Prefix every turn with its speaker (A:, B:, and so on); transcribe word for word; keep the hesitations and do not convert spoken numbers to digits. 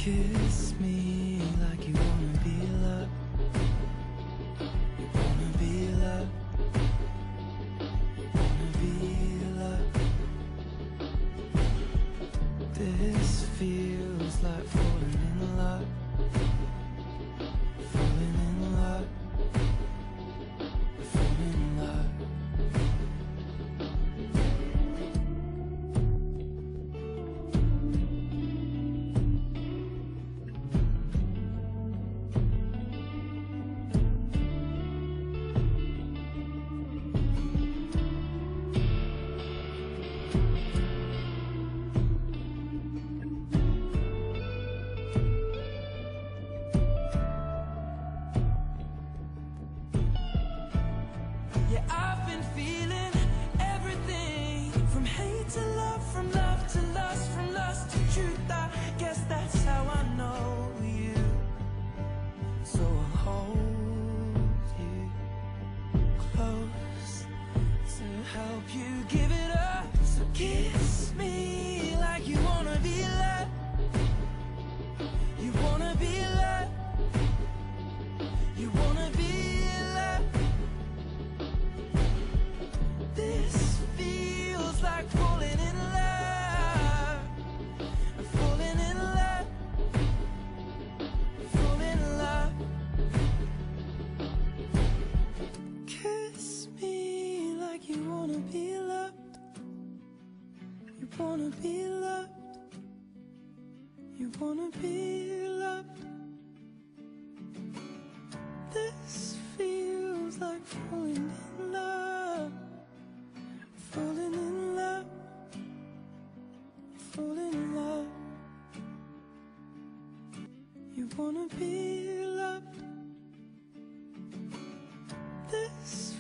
A: Kiss me like you wanna be loved. You wanna be loved. You wanna be loved. This feels like falling in love. Falling in love. Falling in love. Yeah, I've been feeling everything, from hate to love, from love to lust, from lust to truth. I guess that's how I know you. So I'll hold you close to help you give it up. So kiss me like you wanna be loved. You wanna be loved. You wanna be loved. This feels like falling in love. Falling in love. Falling in love. Kiss me like you wanna be loved. You wanna be loved. You wanna be loved. This feels like falling in love. Falling in love. Falling in love. You wanna be loved. This